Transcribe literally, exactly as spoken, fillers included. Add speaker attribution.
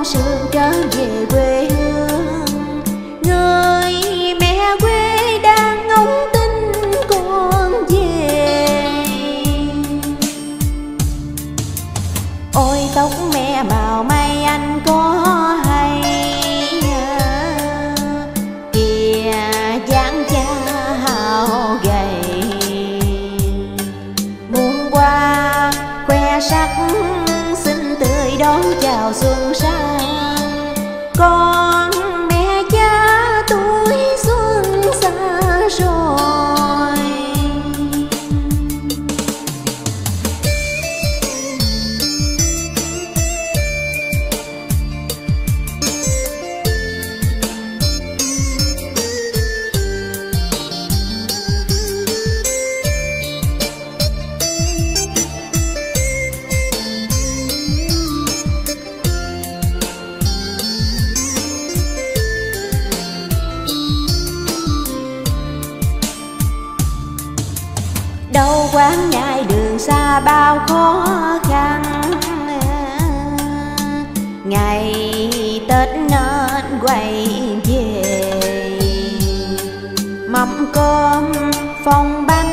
Speaker 1: mong sương trở về quê hương. Người mẹ quê đang ngóng tin con về. Ôi tóc mẹ màu mây anh có hay, kìa dáng cha hao gầy. Muôn qua khoe sắc xinh tươi đón chào xuân sang. Con mẹ cha tuổi xuân xa rồi. Đâu quán nhai đường xa bao khó khăn, ngày Tết nên quay về. Mâm cơm phong bánh